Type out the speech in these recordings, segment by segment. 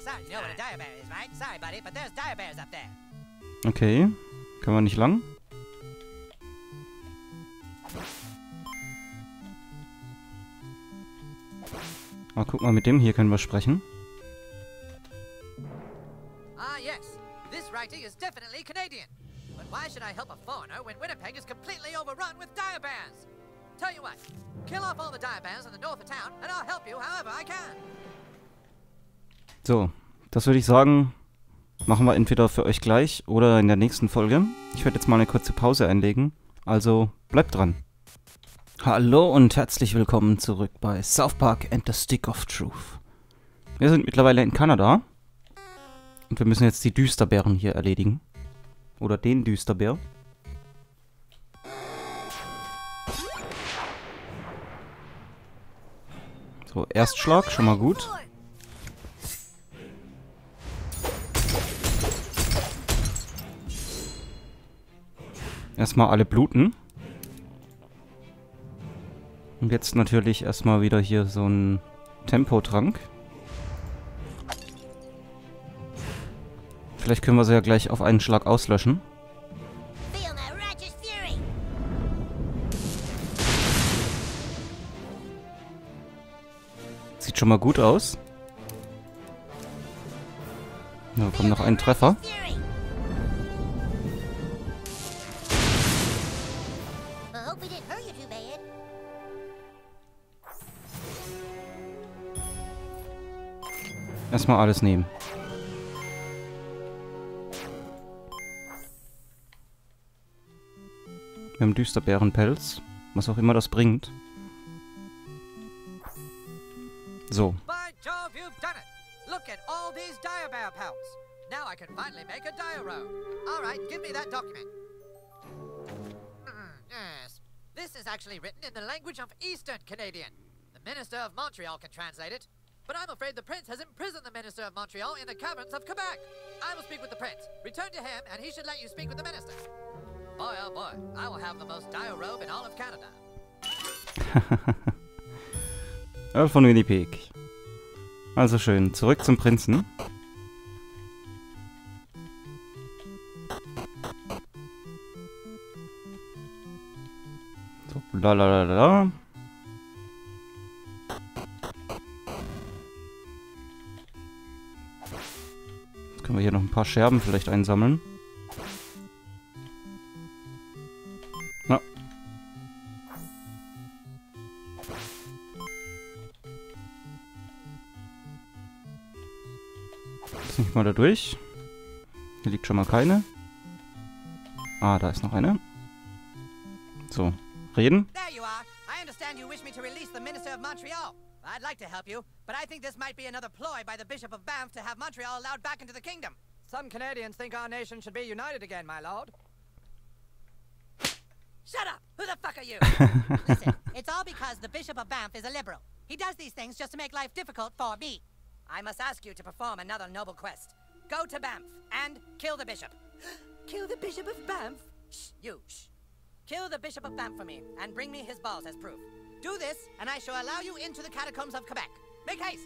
Okay. Können wir nicht lang? Ah, guck mal, mit dem hier können wir sprechen. Ah, yes. This writing is definitely Canadian. But why should I help a foreigner when Winnipeg is completely overrun with dire bears? Tell you what, kill off all the dire bears in the north of town, and I'll help you however I can. So, das würde ich sagen, machen wir entweder für euch gleich oder in der nächsten Folge. Ich werde jetzt mal eine kurze Pause einlegen, also bleibt dran. Hallo und herzlich willkommen zurück bei South Park and the Stick of Truth. Wir sind mittlerweile in Kanada und wir müssen jetzt die Düsterbären hier erledigen. Oder den Düsterbär. So, Erstschlag, schon mal gut. Erstmal alle bluten. Und jetzt natürlich erstmal wieder hier so ein Tempotrank. Vielleicht können wir sie ja gleich auf einen Schlag auslöschen. Sieht schon mal gut aus. Da kommt noch ein Treffer. Erstmal alles nehmen. Wir haben Düsterbärenpelz. Was auch immer das bringt. So. By Jove, you've done it. Look at all these dire bear pelts. Now I can finally make a dire robe. All right, give me that document. Yes. This is actually written in the language of Eastern Canadian. The Minister of Montreal can translate it. But I'm afraid the Prince has imprisoned the Minister of Montreal in the caverns of Quebec. I will speak with the Prince. Return to him, and he should let you speak with the Minister. Boy, oh boy, I will have the most dire robe in all of Canada. Earl von Winnipeg. Also schön, zurück zum Prinzen. So, lalalala. Jetzt können wir hier noch ein paar Scherben vielleicht einsammeln. Na. Jetzt nicht mal da durch. Hier liegt schon mal keine. Ah, da ist noch eine. So, reden. There you are. I understand you wish me to release the Minister of Montreal. I'd like to help you, but I think this might be another ploy by the Bishop of Banff to have Montreal allowed back into the kingdom. Some Canadians think our nation should be united again, my lord. Shut up! Who the fuck are you? Listen, it's all because the Bishop of Banff is a liberal. He does these things just to make life difficult for me. I must ask you to perform another noble quest. Go to Banff and kill the bishop. Kill the Bishop of Banff? Shh, you, shh. Kill the Bishop of Banff for me and bring me his balls as proof. Do this, and I shall allow you into the catacombs of Quebec. Make haste!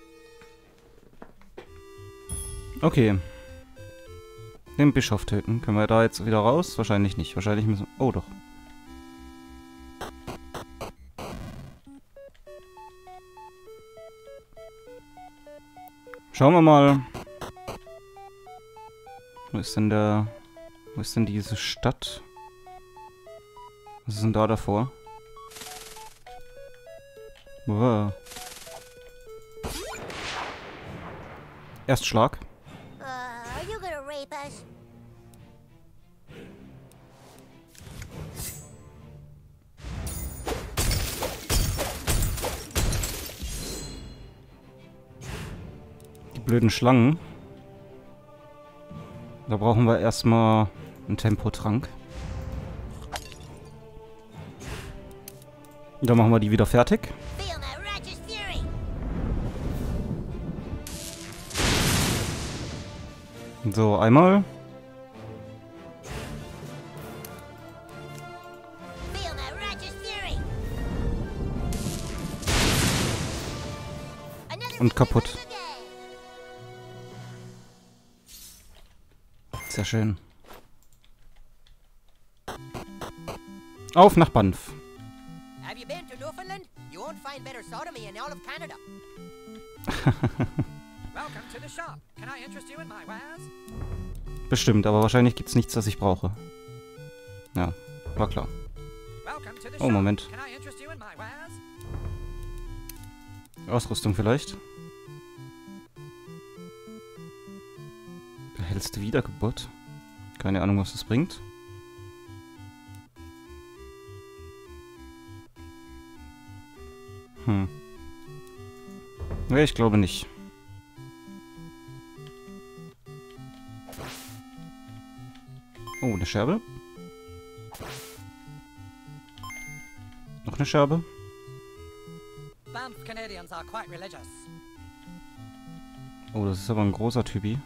Okay. Den Bischof töten. Können wir da jetzt wieder raus? Wahrscheinlich nicht. Wahrscheinlich müssen... Oh, doch. Schauen wir mal. Wo ist denn der... Wo ist denn diese Stadt? Was ist denn da davor? Wow. Erstschlag. Are you gonna rape us? Die blöden Schlangen. Da brauchen wir erstmal einen Tempotrank. Dann machen wir die wieder fertig. So, einmal. Und kaputt. Sehr schön. Auf nach Banff. Have you been to Newfoundland? You won't find better sodomy in all of Canada. Welcome to the shop. Can I interest you in my wares? Bestimmt, aber wahrscheinlich gibt's nichts, was ich brauche. Ja, war klar. Welcome to the Oh, shop. Moment. Can I interest you in my wares? Ausrüstung vielleicht? Behältst Wiedergeburt? Keine Ahnung, was das bringt. Ja, ich glaube nicht. Oh, eine Scherbe. Noch eine Scherbe. Banff Canadians are quite religious. Oh, das ist aber ein großer Typi.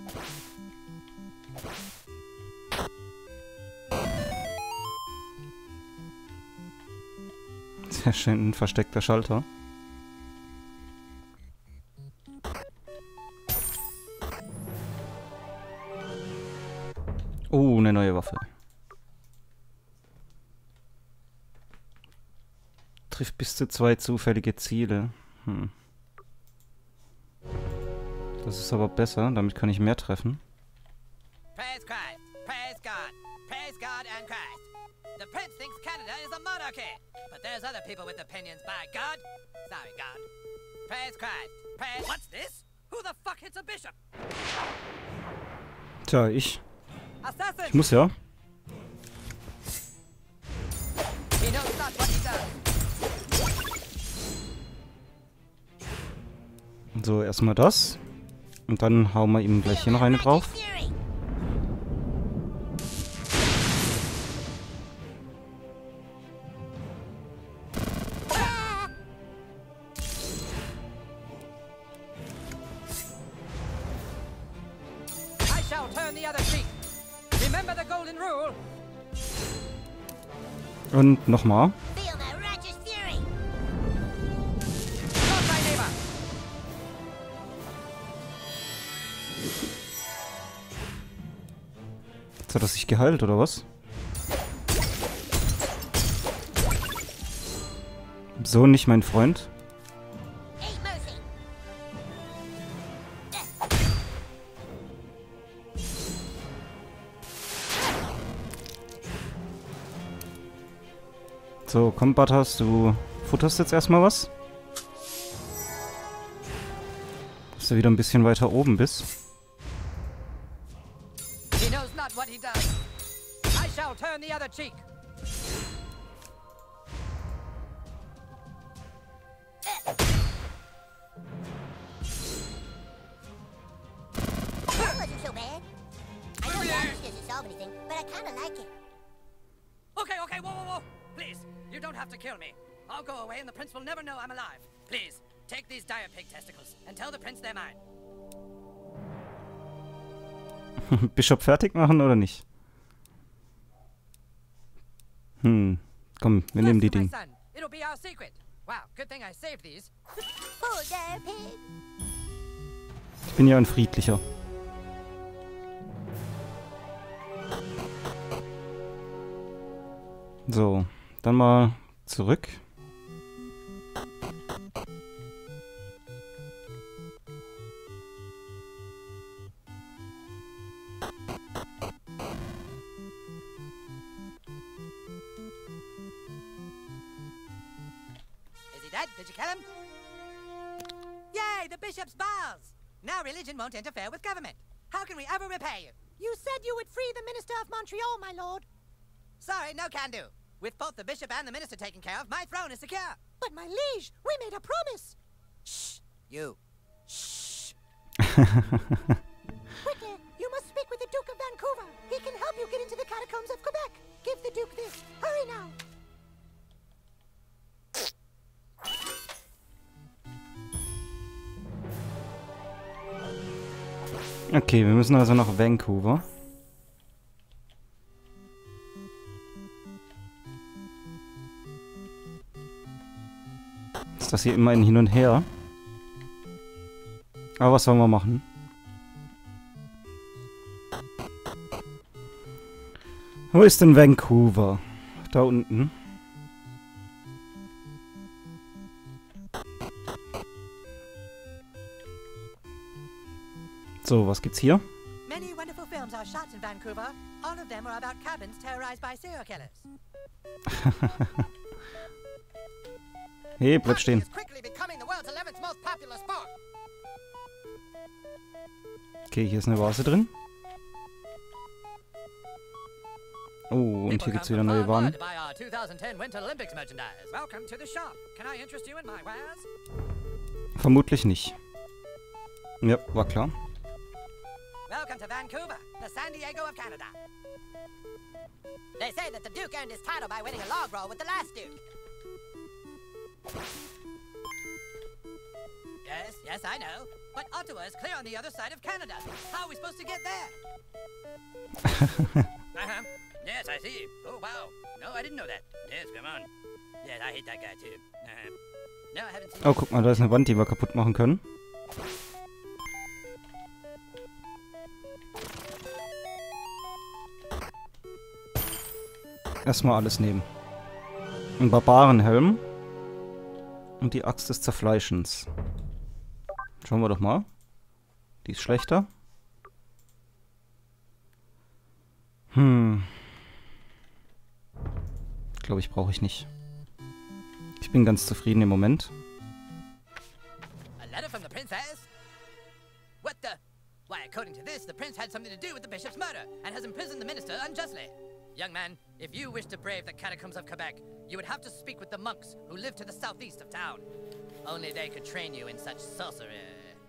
Sehr schön, ein versteckter Schalter. Oh, eine neue Waffe. Trifft bis zu 2 zufällige Ziele. Das ist aber besser, damit kann ich mehr treffen. Praise Christ, praise God and Christ. The prince thinks Canada is a monarchy, but there's other people with opinions, by God. Sorry, God. Praise Christ, praise... What's this? Who the fuck hits a bishop? Tja, ich Assassin! muss ja. He knows not what he does. So, erstmal das. Und dann hauen wir ihm gleich hier noch eine drauf. Fury. I shall turn the other cheek. Remember the golden rule? Und nochmal. Feel my righteous fury. Not my neighbor. Jetzt hat er sich geheilt, oder was? So nicht mein Freund. Ain't mercy. So, komm, Butters, du futterst jetzt erstmal was. Dass du wieder ein bisschen weiter oben bist. He knows not what he does. I shall turn the other cheek. That wasn't so bad. I know damage doesn't solve anything, but I kinda like it. Okay, okay, whoa, whoa, whoa. Please, you don't have to kill me. I'll go away and the prince will never know I'm alive. Please, take these dire pig testicles and tell the prince they're mine. Bischof fertig machen oder nicht? Komm, wir nehmen die Trust Ding. my son. It'll be our secret. Wow, good thing I saved these. Poor dire pig. Ich bin ja ein friedlicher. So, dann mal zurück. Is he dead? Did you kill him? Yay, the bishop's balls! Now religion won't interfere with government. How can we ever repay you? You said you would free the minister of Montreal, my lord. Sorry, no can do. With both the bishop and the minister taken care of, my throne is secure. But my liege, we made a promise. Shh, you. Shh. Quickly, you must speak with the Duke of Vancouver. He can help you get into the catacombs of Quebec. Give the Duke this. Hurry now. Okay, wir müssen also nach Vancouver. Ist das hier immer ein Hin und Her? Aber was sollen wir machen? Wo ist denn Vancouver? Da unten. So, was gibt's hier? Many wonderful films are shot in Vancouver. All of them are about cabins terrorized by serial killers. Hey, bleib stehen. Is quickly becoming the world's 11th most popular sport. Okay, hier ist eine Vase drin. Oh, und hier gibt's wieder neue Waren. Buy our 2010 Winter Olympics merchandise. Welcome to the shop. Can I interest you in my wares? Vermutlich nicht. Ja, war klar. Welcome to Vancouver, the San Diego of Canada. They say that the Duke earned his title by winning a log roll with the last Duke. Yes, I know. But Ottawa is clear on the other side of Canada. How are we supposed to get there? Yes, I see. Oh, wow. No, I didn't know that. Yes, come on. Yes, I hate that guy too. No, I haven't seen. Oh, guck mal, da ist eine Wand, die wir kaputt machen können. Erstmal alles nehmen. Ein Barbarenhelm. Und die Axt des Zerfleischens. Schauen wir doch mal. Die ist schlechter. Glaube ich, brauche ich nicht. Ich bin ganz zufrieden im Moment. A letter from the princess? What the? Why, according to this, the prince had something to do with the bishop's murder and has imprisoned the minister unjustly. Young man, if you wish to brave the catacombs of Quebec, you would have to speak with the monks who live to the southeast of town. Only they could train you in such sorcery.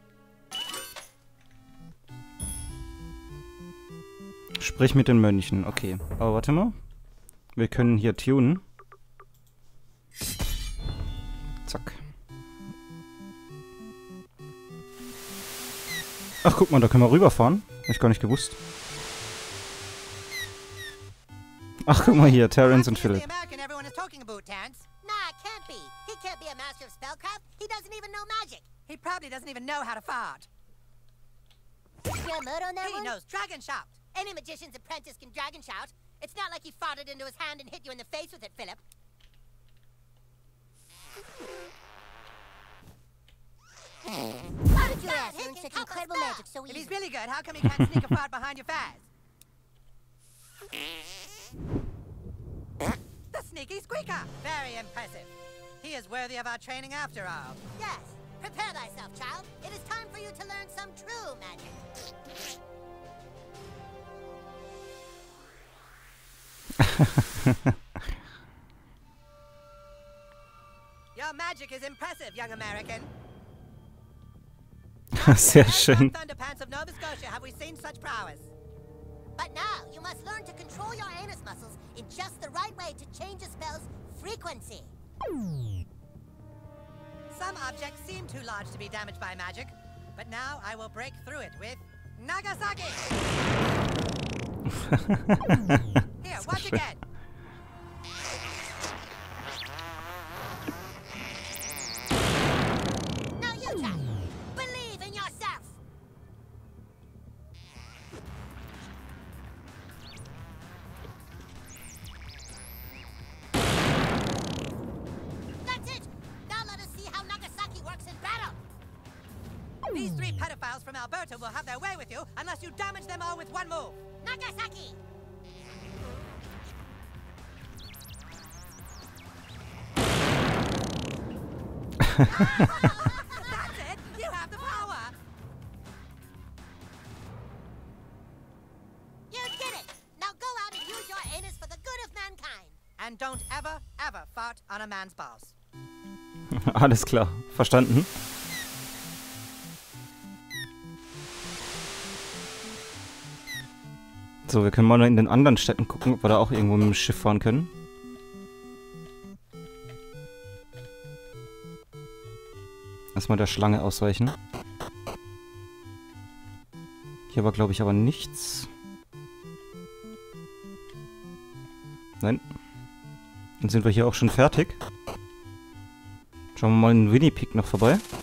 Sprich mit den Mönchen. Okay. Aber warte mal. Wir können hier tunen. Zack. Ach, guck mal, da können wir rüberfahren. Hab ich gar nicht gewusst. Ach, guck mal hier, Terrence und Philip. Nah, it can't be. He can't be a master of spellcraft. He doesn't even know magic. He probably doesn't even know how to fart. You got mud on that He one? knows dragon shout. Any magician's apprentice can dragon shout. It's not like he farted into his hand and hit you in the face with it, Philip. How did you learn such incredible magic so If easy? he's really good, how come he can't sneak a fart behind your faz? The sneaky squeaker! Very impressive. He is worthy of our training after all. Yes. Prepare thyself, child. It is time for you to learn some true magic. Your magic is impressive, young American. Sehr schön. Thunderpants of Nova Scotia have we seen such prowess. But now, you must learn to control your anus muscles in just the right way to change a spell's frequency. Some objects seem too large to be damaged by magic, but now I will break through it with Nagasaki! Here, watch again. Now you try. Believe in yourself. That's it. Now let us see how Nagasaki works in battle. These three pedophiles from Alberta will have their way with you unless you damage them all with one move. Nagasaki. That's it! You have the power! You did it. Now go out and use your anus for the good of mankind. And don't ever, ever fart on a man's balls. Alles klar. Verstanden. So, wir können mal in den anderen Städten gucken, ob wir da auch irgendwo mit dem Schiff fahren können. Erstmal der Schlange ausweichen. Hier war, glaube ich, aber nichts. Nein. Dann sind wir hier auch schon fertig. Schauen wir mal in Winnipeg noch vorbei.